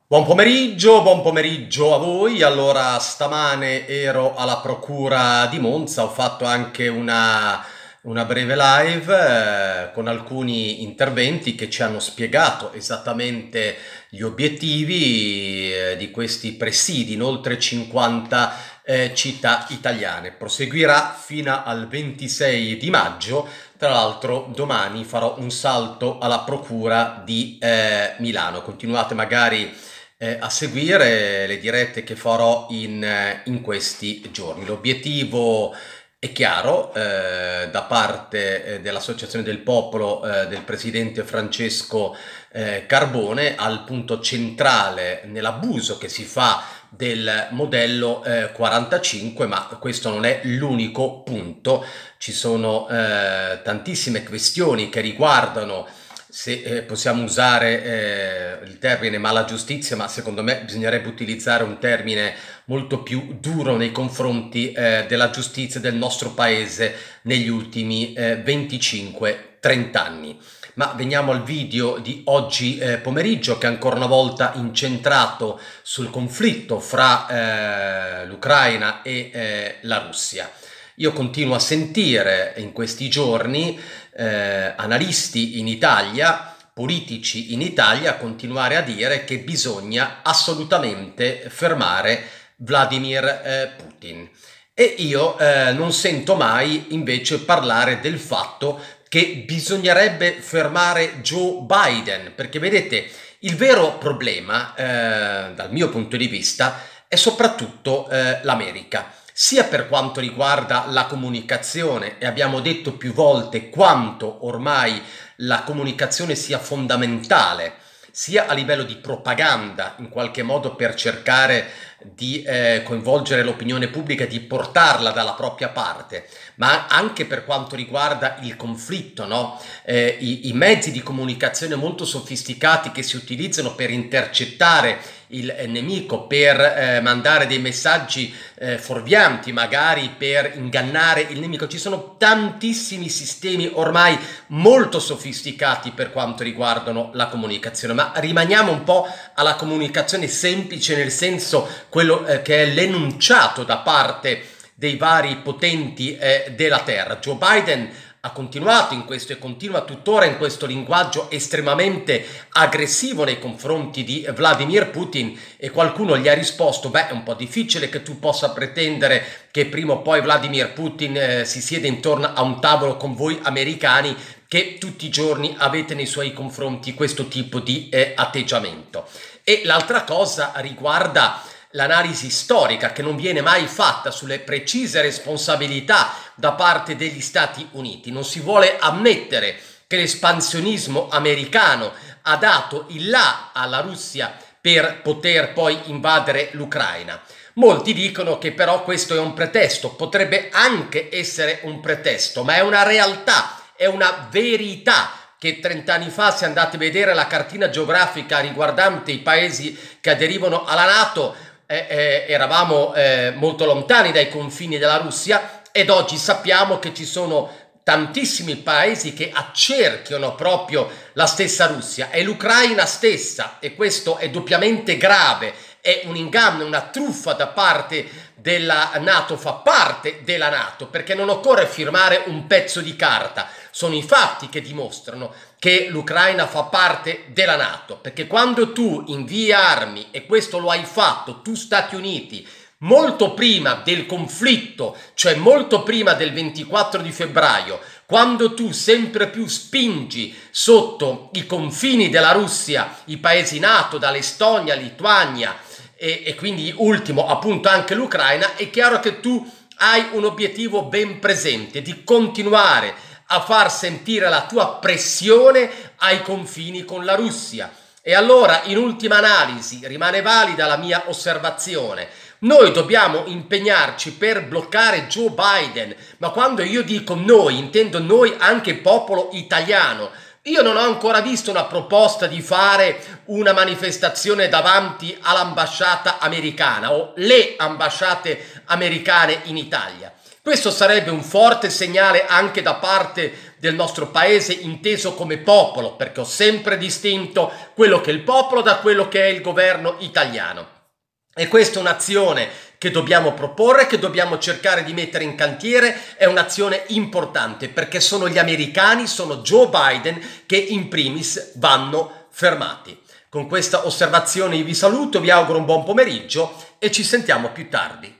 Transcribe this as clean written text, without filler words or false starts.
Buon pomeriggio a voi. Allora, stamane ero alla Procura di Monza, ho fatto anche una breve live con alcuni interventi che ci hanno spiegato esattamente gli obiettivi di questi presidi in oltre 50 città italiane. Proseguirà fino al 26 di maggio. Tra l'altro domani farò un salto alla Procura di Milano. Continuate magari a seguire le dirette che farò in questi giorni. L'obiettivo è chiaro, da parte dell'Associazione del Popolo del presidente Francesco Carbone, al punto centrale nell'abuso che si fa del modello 45, ma questo non è l'unico punto. Ci sono tantissime questioni che riguardano, se possiamo usare il termine mala giustizia, ma secondo me bisognerebbe utilizzare un termine molto più duro nei confronti della giustizia del nostro paese negli ultimi 25-30 anni. Ma veniamo al video di oggi pomeriggio, che è ancora una volta incentrato sul conflitto fra l'Ucraina e la Russia. Io continuo a sentire in questi giorni analisti in Italia, politici in Italia, continuare a dire che bisogna assolutamente fermare Vladimir Putin. E io non sento mai invece parlare del fatto che bisognerebbe fermare Joe Biden, perché vedete, il vero problema, dal mio punto di vista, è soprattutto l'America. Sia per quanto riguarda la comunicazione, e abbiamo detto più volte quanto ormai la comunicazione sia fondamentale, sia a livello di propaganda, in qualche modo per cercare di coinvolgere l'opinione pubblica e di portarla dalla propria parte, ma anche per quanto riguarda il conflitto, no? I mezzi di comunicazione molto sofisticati che si utilizzano per intercettare il nemico, per mandare dei messaggi fuorvianti, magari per ingannare il nemico. Ci sono tantissimi sistemi ormai molto sofisticati per quanto riguardano la comunicazione, ma rimaniamo un po' alla comunicazione semplice, nel senso quello che è l'enunciato da parte dei vari potenti della terra. Joe Biden ha continuato in questo e continua tuttora in questo linguaggio estremamente aggressivo nei confronti di Vladimir Putin, e qualcuno gli ha risposto: beh, è un po' difficile che tu possa pretendere che prima o poi Vladimir Putin si siede intorno a un tavolo con voi americani, che tutti i giorni avete nei suoi confronti questo tipo di atteggiamento. E l'altra cosa riguarda l'analisi storica, che non viene mai fatta sulle precise responsabilità da parte degli Stati Uniti. Non si vuole ammettere che l'espansionismo americano ha dato il là alla Russia per poter poi invadere l'Ucraina. Molti dicono che però questo è un pretesto, potrebbe anche essere un pretesto, ma è una realtà, è una verità. Che 30 anni fa, se andate a vedere la cartina geografica riguardante i paesi che aderivano alla NATO, eravamo molto lontani dai confini della Russia, ed oggi sappiamo che ci sono tantissimi paesi che accerchiano proprio la stessa Russia, è l'Ucraina stessa, e questo è doppiamente grave, è un inganno, una truffa da parte della NATO, fa parte della NATO, perché non occorre firmare un pezzo di carta, sono i fatti che dimostrano che l'Ucraina fa parte della NATO, perché quando tu invii armi, e questo lo hai fatto tu Stati Uniti, molto prima del conflitto, cioè molto prima del 24 di febbraio, quando tu sempre più spingi sotto i confini della Russia i paesi NATO, dall'Estonia, Lituania e quindi ultimo appunto anche l'Ucraina, è chiaro che tu hai un obiettivo ben presente, di continuare a far sentire la tua pressione ai confini con la Russia. E allora, in ultima analisi, rimane valida la mia osservazione: noi dobbiamo impegnarci per bloccare Joe Biden, ma quando io dico noi, intendo noi anche il popolo italiano. Io non ho ancora visto una proposta di fare una manifestazione davanti all'ambasciata americana o le ambasciate americane in Italia. Questo sarebbe un forte segnale anche da parte del nostro paese inteso come popolo, perché ho sempre distinto quello che è il popolo da quello che è il governo italiano. E questa è un'azione che dobbiamo proporre, che dobbiamo cercare di mettere in cantiere, è un'azione importante perché sono gli americani, sono Joe Biden che in primis vanno fermati. Con questa osservazione vi saluto, vi auguro un buon pomeriggio e ci sentiamo più tardi.